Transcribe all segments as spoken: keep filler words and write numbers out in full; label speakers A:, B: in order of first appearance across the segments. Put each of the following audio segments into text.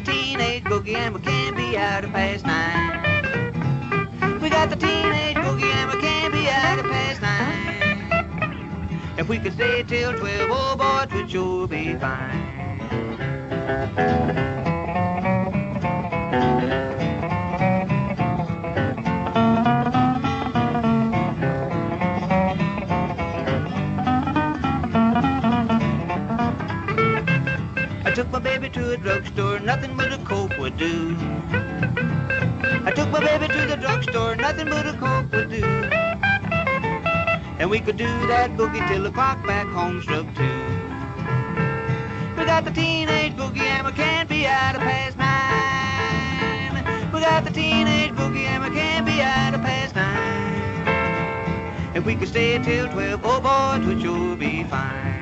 A: teenage boogie and we can't be out of past nine. We got the teenage boogie and we can't be out of past nine. If we could stay till twelve, oh boy, it would sure be fine. I took my baby to a drugstore, nothing but a Coke would do. I took my baby to the drugstore, nothing but a Coke would do. And we could do that boogie till the clock back home struck two. We got the teenage boogie and we can't be out of past nine. We got the teenage boogie and we can't be out of past nine. If we could stay till twelve, oh boy, it would sure be fine.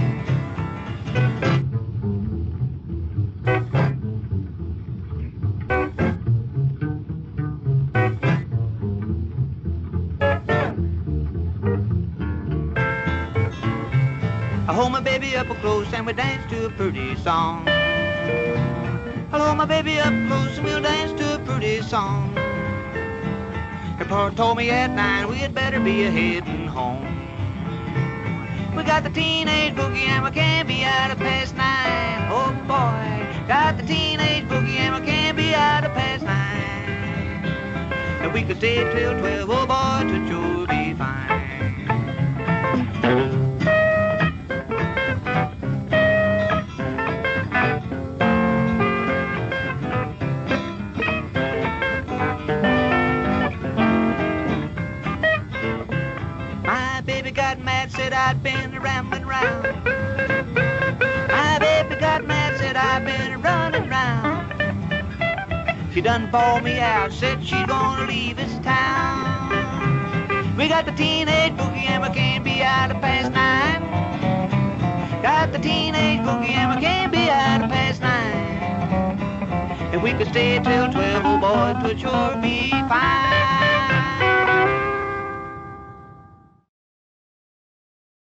A: I hold my baby up close and we dance to a pretty song. I hold my baby up close and we'll dance to a pretty song. Her pa told me at nine we had better be a-heading home. We got the teenage boogie and we can't be out of past nine. Oh boy, got the teenage boogie and we can't be out of past nine. If we could stay till twelve, oh boy, it would sure be fine. Got mad, said I'd been rambling round. My baby got mad, said I'd been running round. She done bawled me out, said she's gonna leave this town. We got the teenage boogie and we can't be out of past nine. Got the teenage boogie and we can't be out of past nine. If we could stay till twelve, oh boy, it would sure be fine.